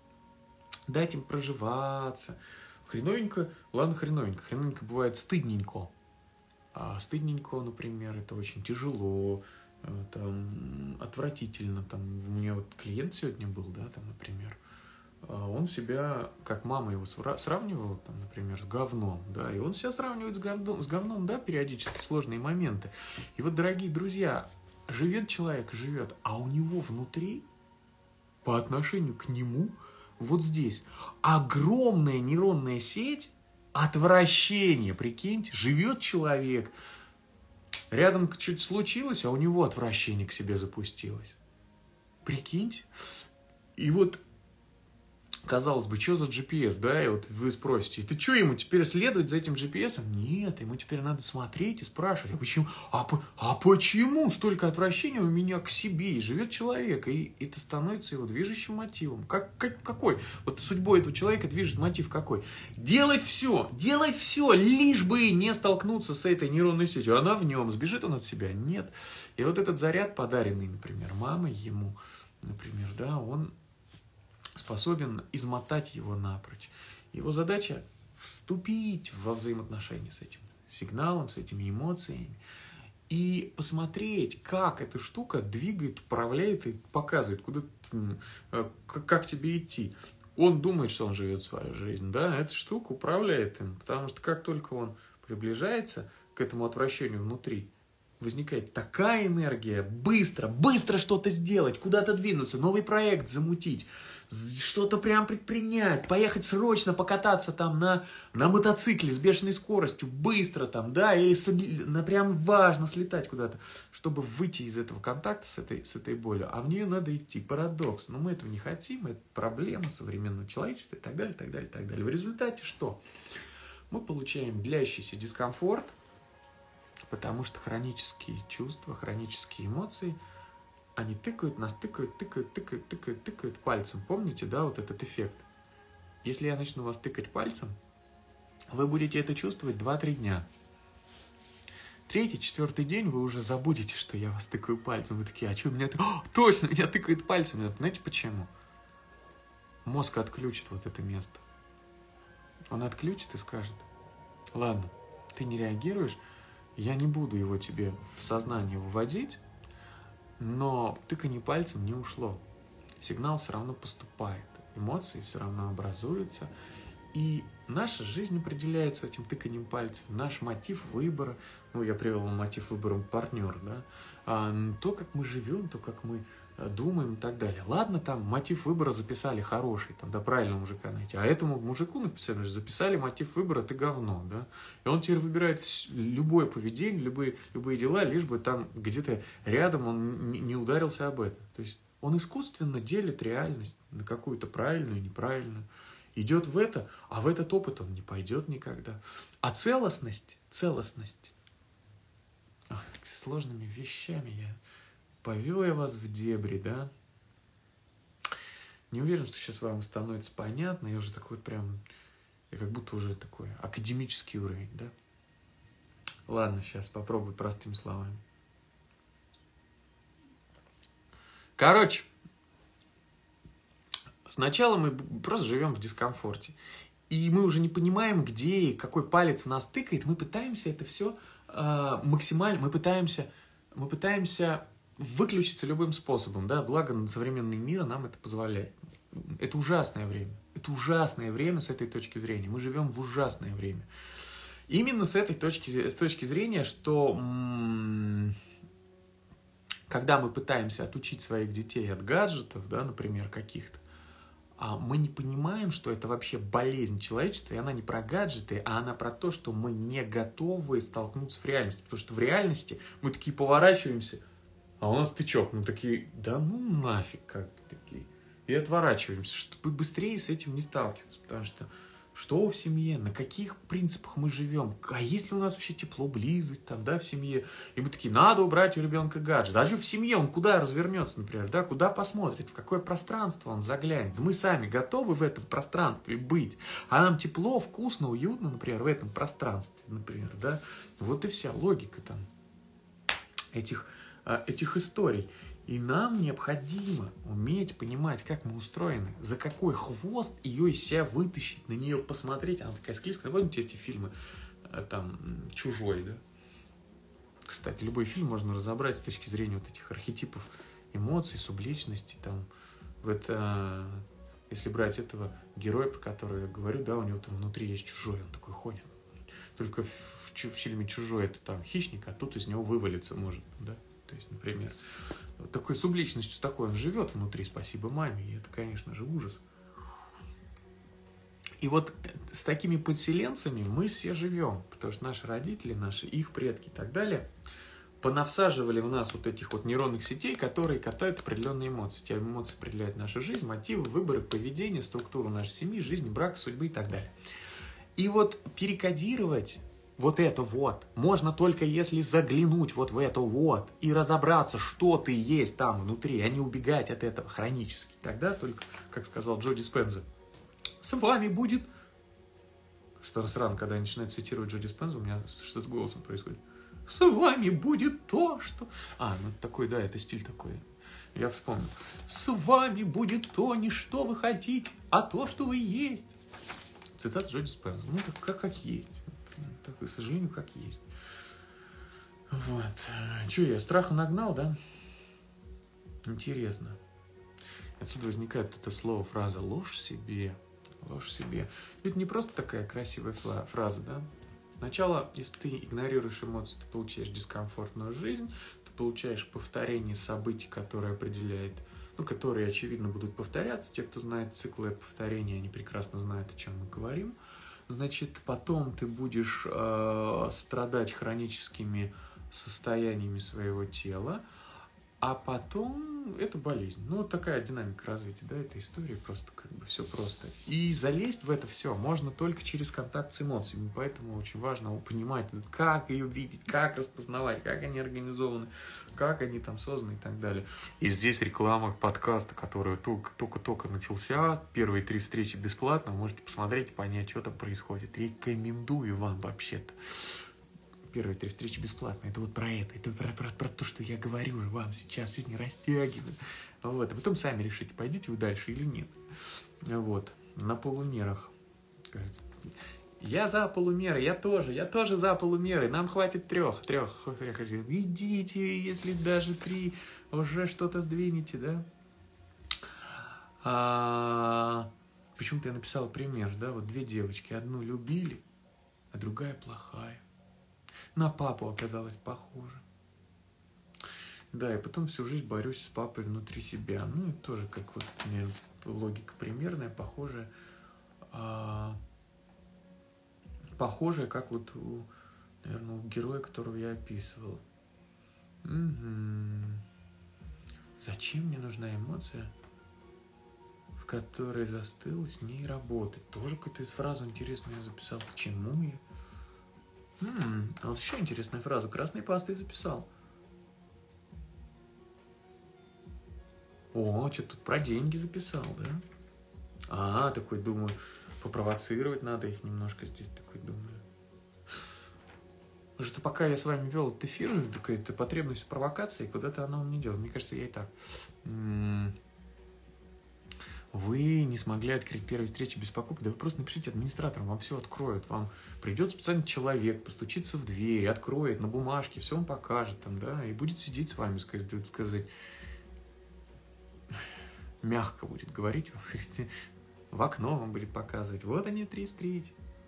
Дайте им проживаться. Хреновенько, ладно, хреновенько. Хреновенько бывает стыдненько. А стыдненько, например, это очень тяжело, там, отвратительно. Там, у меня вот клиент сегодня был, да, там, например, он себя, как мама его сравнивала, там, например, с говном, да, и он себя сравнивает с говном, с говном, да, периодически в сложные моменты. И вот, дорогие друзья, живет человек, живет, а у него внутри, по отношению к нему, вот здесь, огромная нейронная сеть отвращения, прикиньте, живет человек, рядом что-то случилось, а у него отвращение к себе запустилось. Прикиньте. И вот казалось бы, что за джи пи эс, да, и вот вы спросите, ты что, ему теперь следовать за этим джи пи эсом? Нет, ему теперь надо смотреть и спрашивать, а почему, а, а почему столько отвращения у меня к себе? И живет человек, и это становится его движущим мотивом. Как, как, какой? Вот судьбой этого человека движет мотив какой? Делать все, делать все, лишь бы не столкнуться с этой нейронной сетью. Она в нем, сбежит он от себя? Нет. И вот этот заряд, подаренный, например, мамой ему, например, да, он способен измотать его напрочь. Его задача вступить во взаимоотношения с этим сигналом, с этими эмоциями и посмотреть, как эта штука двигает, управляет и показывает, куда, как тебе идти. Он думает, что он живет свою жизнь, да, эта штука управляет им, потому что как только он приближается к этому отвращению внутри, возникает такая энергия, быстро, быстро что-то сделать, куда-то двинуться, новый проект замутить, что-то прям предпринять, поехать срочно покататься там на, на мотоцикле с бешеной скоростью, быстро там, да, или с, на, прям важно слетать куда-то, чтобы выйти из этого контакта с этой, с этой болью, а в нее надо идти, парадокс, но мы этого не хотим, это проблема современного человечества и так далее, и так далее, и так далее. В результате что? Мы получаем длящийся дискомфорт, потому что хронические чувства, хронические эмоции, они тыкают нас, тыкают, тыкают, тыкают, тыкают, тыкают пальцем. Помните, да, вот этот эффект? Если я начну вас тыкать пальцем, вы будете это чувствовать два-три дня. Третий, четвертый день вы уже забудете, что я вас тыкаю пальцем. Вы такие, а что меня... О, точно, меня тыкает пальцем. Знаете почему? Мозг отключит вот это место. Он отключит и скажет, ладно, ты не реагируешь, я не буду его тебе в сознание вводить, но тыканье пальцем не ушло. Сигнал все равно поступает, эмоции все равно образуются, и наша жизнь определяется этим тыканьем пальцем, наш мотив выбора, ну, я привел мотив выбора партнер, да, а, то, как мы живем, то, как мы думаем и так далее. Ладно, там мотив выбора записали хороший, там, да, правильного мужика найти, а этому мужику написали, записали мотив выбора, ты говно, да, и он теперь выбирает все, любое поведение, любые, любые дела, лишь бы там где-то рядом он не, не ударился об это. То есть он искусственно делит реальность на какую-то правильную, неправильную, идет в это, а в этот опыт он не пойдет никогда. А целостность, целостность, ах, сложными вещами я... Повел я вас в дебри, да? Не уверен, что сейчас вам становится понятно. Я уже такой прям, я как будто уже такой академический уровень, да? Ладно, сейчас попробую простыми словами. Короче, сначала мы просто живем в дискомфорте. И мы уже не понимаем, где и какой палец нас тыкает. Мы пытаемся это все э, максимально, мы пытаемся, мы пытаемся... выключиться любым способом, да, благо современный мир нам это позволяет. Это ужасное время. Это ужасное время с этой точки зрения. Мы живем в ужасное время. Именно с этой точки, с точки зрения, что м- когда мы пытаемся отучить своих детей от гаджетов, да, например, каких-то, а мы не понимаем, что это вообще болезнь человечества, и она не про гаджеты, а она про то, что мы не готовы столкнуться в реальности. Потому что в реальности мы такие поворачиваемся, а у нас тычок, мы такие, да ну нафиг, как бы такие. И отворачиваемся, чтобы быстрее с этим не сталкиваться. Потому что что в семье, на каких принципах мы живем, а есть ли у нас вообще тепло, близость там, да, в семье. И мы такие, надо убрать у ребенка гаджет. А что в семье, он куда развернется, например, да, куда посмотрит, в какое пространство он заглянет. Мы сами готовы в этом пространстве быть. А нам тепло, вкусно, уютно, например, в этом пространстве, например, да. Вот и вся логика там этих... этих историй. И нам необходимо уметь понимать, как мы устроены, за какой хвост ее из себя вытащить, на нее посмотреть. Она такая склизкая. Помните эти фильмы, там, «Чужой», да? Кстати, любой фильм можно разобрать с точки зрения вот этих архетипов эмоций, субличности. Там, вот, а, если брать этого героя, про которого я говорю, да, у него там внутри есть чужой, он такой ходит. Только в, в фильме «Чужой» это там хищник, а тут из него вывалиться может, да? То есть, например, вот такой субличностью, такой он живет внутри, спасибо маме, и это, конечно же, ужас. И вот с такими подселенцами мы все живем, потому что наши родители, наши, их предки и так далее понавсаживали в нас вот этих вот нейронных сетей, которые катают определенные эмоции. Те эмоции определяют нашу жизнь, мотивы, выборы, поведение, структуру нашей семьи, жизни, брака, судьбы и так далее. И вот перекодировать вот это вот можно только если заглянуть вот в это вот и разобраться, что ты есть там внутри, а не убегать от этого хронически. Тогда только, как сказал Джо Диспенза, с вами будет... Что раз рано, когда я начинаю цитировать Джо Диспенза, у меня что-то с голосом происходит. С вами будет то, что... А, ну такой, да, это стиль такой. Я вспомнил. С вами будет то, не что вы хотите, а то, что вы есть. Цитата Джо Диспенза. Ну, так как, как есть. Так, к сожалению, как есть. Вот. Че, я страха нагнал, да? Интересно. Отсюда возникает это слово, фраза «ложь себе». Ложь себе. Это не просто такая красивая фраза, да? Сначала, если ты игнорируешь эмоции, ты получаешь дискомфортную жизнь, ты получаешь повторение событий, которые определяет, ну, которые, очевидно, будут повторяться. Те, кто знает циклы повторения, они прекрасно знают, о чем мы говорим. Значит, потом ты будешь э, страдать хроническими состояниями своего тела, а потом это болезнь. Ну, вот такая динамика развития, да, этой истории, просто как бы все просто. И залезть в это все можно только через контакт с эмоциями, поэтому очень важно понимать, как ее видеть, как распознавать, как они организованы, как они там созданы и так далее. И здесь реклама подкаста, который только-только начался, первые три встречи бесплатно, можете посмотреть и понять, что там происходит. Рекомендую вам вообще-то. Первые три встречи бесплатно. Это вот про это. Это про, про, про то, что я говорю же вам сейчас. Жизнь не растягивает. Вот. А потом сами решите, пойдете вы дальше или нет. Вот. На полумерах. Я за полумеры. Я тоже. Я тоже за полумеры. Нам хватит трех. Трех. Идите, если даже три уже что-то сдвинете, да? А... Почему-то я написал пример, да? Вот две девочки. Одну любили, а другая плохая. На папу оказалось похоже. Да, и потом всю жизнь борюсь с папой внутри себя. Ну, и тоже как вот у меня логика примерная, похожая. А, похожая, как вот у, наверное, у героя, которого я описывал. Угу. Зачем мне нужна эмоция, в которой застыл с ней работать? Тоже какую-то фразу интересную я записал. К чему я? М-м, а вот еще интересная фраза. Красной пастой записал. О, что тут про деньги записал, да? А, такой думаю, попровоцировать надо их немножко здесь, такой думаю. Потому что пока я с вами вел этот эфир, какая-то потребность в провокации, куда-то она у меня делает. Мне кажется, я и так... М-м, вы не смогли открыть первые встречи без покупки, да вы просто напишите администраторам, вам все откроют, вам придет специальный человек, постучится в дверь, откроет на бумажке, все вам покажет, там, да, и будет сидеть с вами, сказать, сказать мягко будет говорить, в окно вам будет показывать, вот они, три встречи.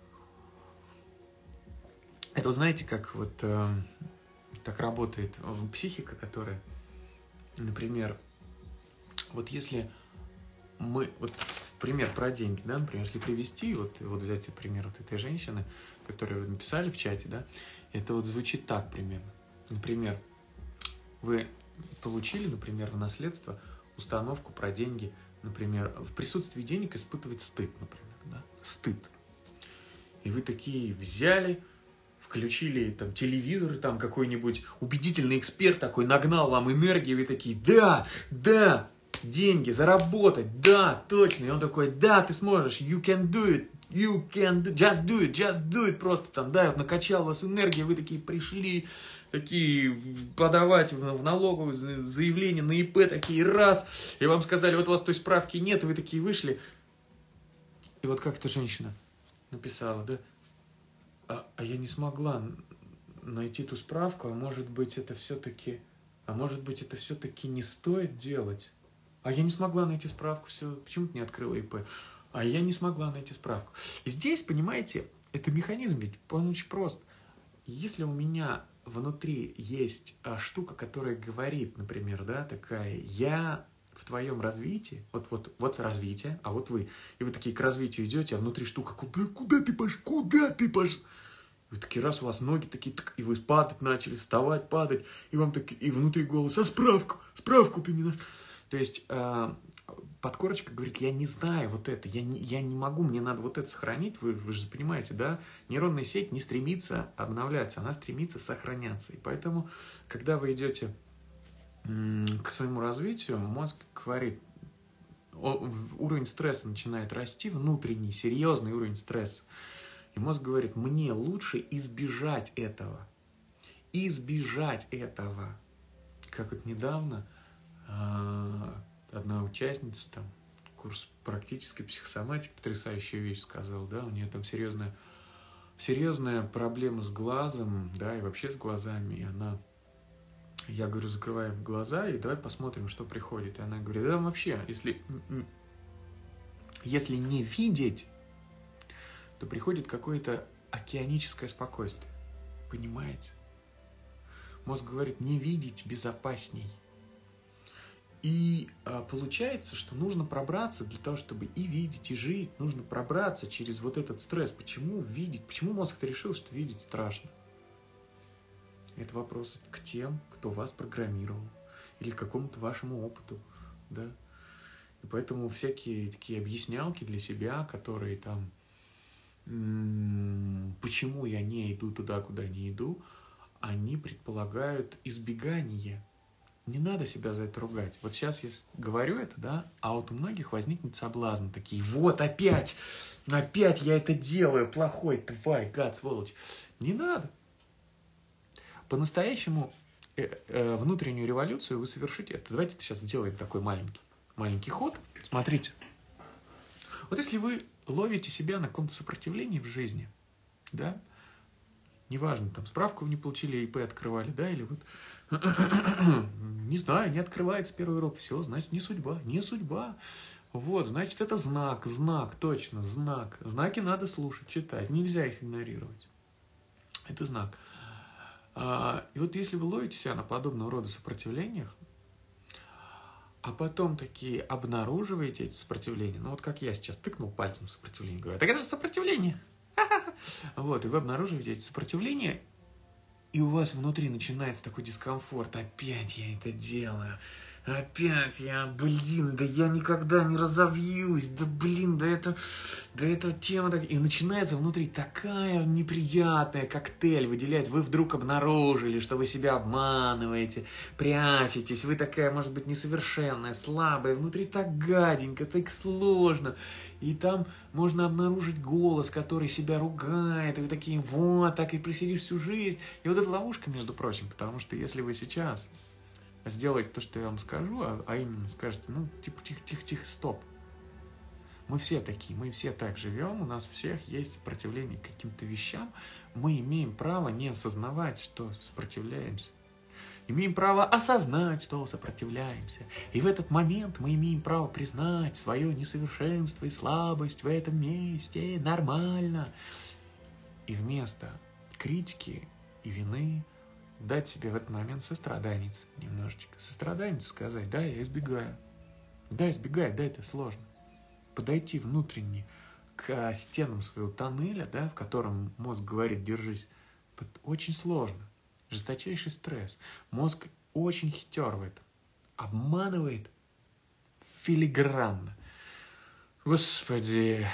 Это, знаете, как вот э, так работает психика, которая, например, вот если... Мы, вот пример про деньги, да, например, если привести, вот, вот взять пример вот этой женщины, которую вы написали в чате, да, это вот звучит так примерно. Например, вы получили, например, в наследство установку про деньги, например, в присутствии денег испытывать стыд, например, да, стыд. И вы такие взяли, включили там телевизор, там какой-нибудь убедительный эксперт такой нагнал вам энергии, вы такие, да, да, деньги, заработать, да, точно. И он такой, да, ты сможешь, you can do it, you can do, just do it, just do it, просто там, да, вот накачал вас энергия, вы такие пришли, такие подавать в налоговую заявление на ИП, такие раз, и вам сказали, вот у вас той справки нет, и вы такие вышли. И вот как эта женщина написала, да, а, а я не смогла найти ту справку, а может быть это все-таки, а может быть это все-таки не стоит делать. А я не смогла найти справку, все, почему ты не открыла ИП? А я не смогла найти справку. И здесь, понимаете, это механизм ведь, он очень прост. Если у меня внутри есть а, штука, которая говорит, например, да, такая, я в твоем развитии, вот, вот, вот развитие, а вот вы, и вы такие к развитию идете, а внутри штука, куда, куда ты пошел, куда ты пошел? Вы такие, раз у вас ноги такие, так, и вы падать начали, вставать, падать, и вам так, и внутри голос, а справку, справку ты не наш. То есть э, подкорочка говорит, я не знаю вот это, я не, я не могу, мне надо вот это сохранить, вы, вы же понимаете, да? Нейронная сеть не стремится обновляться, она стремится сохраняться. И поэтому, когда вы идете м- к своему развитию, мозг говорит, о, уровень стресса начинает расти, внутренний, серьезный уровень стресса. И мозг говорит, мне лучше избежать этого. Избежать этого. Как вот недавно одна участница, там, курс практической психосоматики, потрясающую вещь сказала, да, у нее там серьезная, серьезная проблема с глазом, да, и вообще с глазами, и она, я говорю, закрываем глаза, и давай посмотрим, что приходит, и она говорит, да, вообще, если, если не видеть, то приходит какое-то океаническое спокойствие, понимаете? Мозг говорит, не видеть безопасней. И а, получается, что нужно пробраться для того, чтобы и видеть, и жить, нужно пробраться через вот этот стресс. Почему видеть? Почему мозг-то решил, что видеть страшно? Это вопрос к тем, кто вас программировал, или к какому-то вашему опыту, да? И поэтому всякие такие объяснялки для себя, которые там, м-м, почему я не иду туда, куда не иду, они предполагают избегание. Не надо себя за это ругать. Вот сейчас я говорю это, да, а вот у многих возникнет соблазн такие, вот опять, опять я это делаю, плохой, тварь, гад, сволочь. Не надо. По-настоящему э, э, внутреннюю революцию вы совершите. Это. Давайте сейчас сделаем такой маленький, маленький ход. Смотрите. Вот если вы ловите себя на каком-то сопротивлении в жизни, да, неважно, там, справку вы не получили, ИП открывали, да, или вот, не знаю, не открывается первый урок, все, значит, не судьба, не судьба. Вот, значит, это знак, знак, точно, знак. Знаки надо слушать, читать, нельзя их игнорировать. Это знак. И вот если вы ловите себя на подобного рода сопротивлениях, а потом такие обнаруживаете эти сопротивления, ну вот как я сейчас тыкнул пальцем в сопротивление, говорю, так это же сопротивление. Вот, и вы обнаруживаете эти сопротивления, и у вас внутри начинается такой дискомфорт. Опять я это делаю. Опять я, блин, да я никогда не разовьюсь. Да блин, да это, да эта тема так... И начинается внутри такая неприятная коктейль выделять. Вы вдруг обнаружили, что вы себя обманываете, прячетесь. Вы такая, может быть, несовершенная, слабая. Внутри так гаденько, так сложно. И там можно обнаружить голос, который себя ругает. И вы такие, вот, так и просидишь всю жизнь. И вот эта ловушка, между прочим, потому что если вы сейчас сделаете то, что я вам скажу, а, а именно скажете, ну, типа, тихо-тихо-тихо, стоп. Мы все такие, мы все так живем, у нас всех есть сопротивление к каким-то вещам. Мы имеем право не осознавать, что сопротивляемся. Имеем право осознать, что сопротивляемся. И в этот момент мы имеем право признать свое несовершенство и слабость в этом месте. Нормально. И вместо критики и вины дать себе в этот момент состраданец немножечко. Состраданец сказать, да, я избегаю. Да, избегаю, да, это сложно. Подойти внутренне к стенам своего тоннеля, да, в котором мозг говорит, держись, очень сложно. Жесточайший стресс. Мозг очень хитер в этом. Обманывает филигранно. Господи.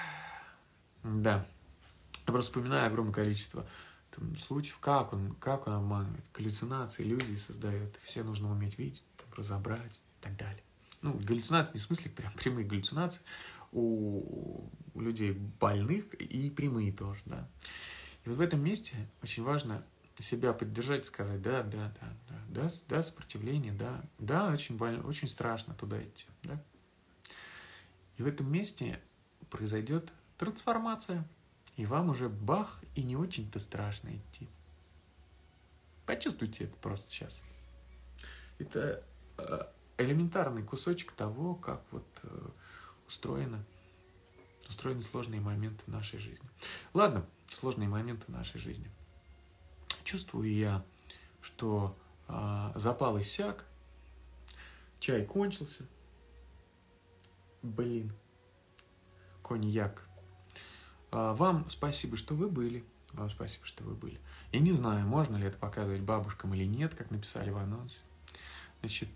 Да. Я просто вспоминаю огромное количество там, случаев, как он, как он обманывает. Галлюцинации, иллюзии создает. Все нужно уметь видеть, там, разобрать и так далее. Ну, галлюцинации не в смысле прям прямые галлюцинации. У, у людей больных и прямые тоже, да. И вот в этом месте очень важно себя поддержать и сказать, да, да, да, да, да, да, сопротивление, да, да, очень больно, очень страшно туда идти, да. И в этом месте произойдет трансформация, и вам уже бах, и не очень-то страшно идти. Почувствуйте это просто сейчас. Это элементарный кусочек того, как вот устроено, устроены сложные моменты в нашей жизни. Ладно, сложные моменты в нашей жизни. Чувствую я, что а, запал иссяк, чай кончился. Блин, коньяк. А, вам спасибо, что вы были. Вам спасибо, что вы были. Я не знаю, можно ли это показывать бабушкам или нет, как написали в анонсе. Значит,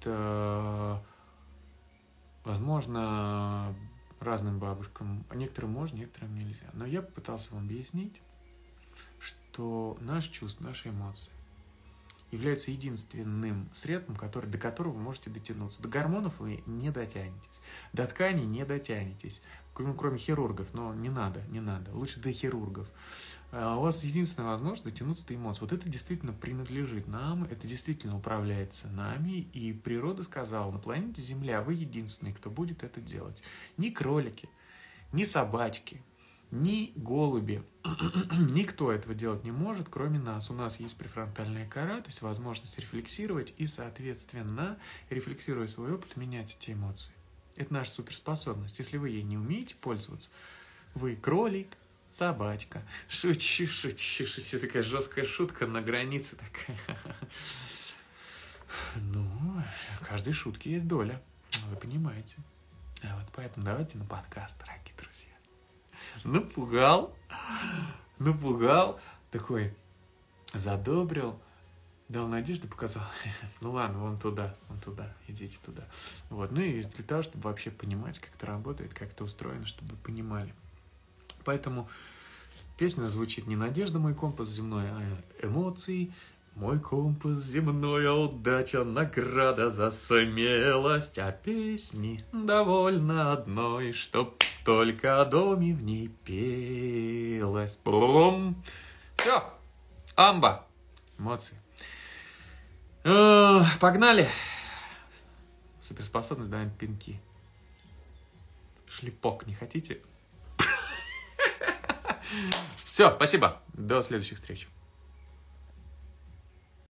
возможно, разным бабушкам, а некоторым можно, некоторым нельзя. Но я попытался вам объяснить, что наше чувство, наши эмоции являются единственным средством, который, до которого вы можете дотянуться. До гормонов вы не дотянетесь, до тканей не дотянетесь, ну, кроме хирургов, но не надо, не надо, лучше до хирургов. А у вас единственная возможность дотянуться до эмоций. Вот это действительно принадлежит нам, это действительно управляется нами, и природа сказала, на планете Земля вы единственные, кто будет это делать. Ни кролики, ни собачки, ни голуби, никто этого делать не может, кроме нас. У нас есть префронтальная кора, то есть возможность рефлексировать и, соответственно, рефлексируя свой опыт, менять эти эмоции. Это наша суперспособность. Если вы ей не умеете пользоваться, вы кролик, собачка. Шучу, шучу, шучу. Такая жесткая шутка на границе такая. Ну, в каждой шутке есть доля, вы понимаете. А вот поэтому давайте на подкаст, дорогие друзья. Напугал, напугал, такой задобрил, дал надежду, показал, ну ладно, вон туда, вон туда, идите туда. Вот, ну и для того, чтобы вообще понимать, как это работает, как это устроено, чтобы вы понимали. Поэтому песня звучит не «Надежда, мой компас земной», а «Эмоции». Мой компас земной, удача, награда за смелость, а песни довольно одной, чтоб только о доме в ней пелось. Плум. Все, амба. Эмоции. Э, погнали. Суперспособность даем пинки. Шлепок не хотите? Все, спасибо. До следующих встреч.